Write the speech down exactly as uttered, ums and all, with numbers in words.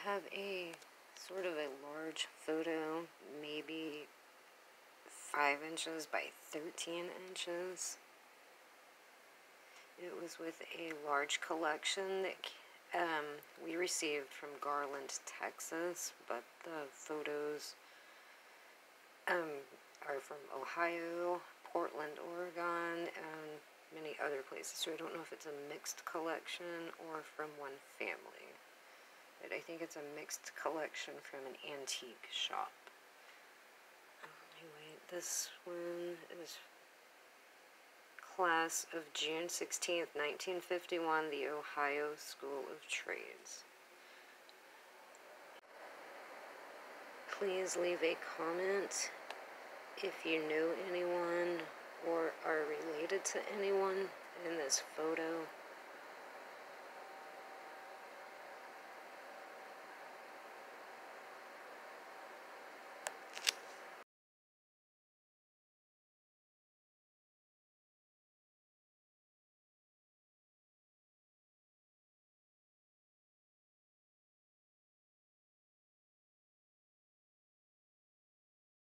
have a sort of a large photo, maybe five inches by thirteen inches. It was with a large collection that um, we received from Garland, Texas, but the photos um, are from Ohio, Portland, Oregon, and many other places. So I don't know if it's a mixed collection or from one family. But I think it's a mixed collection from an antique shop. Anyway, this one is class of June sixteenth, nineteen fifty-one, the Ohio School of Trades. Please leave a comment if you know anyone or are related to anyone in this photo.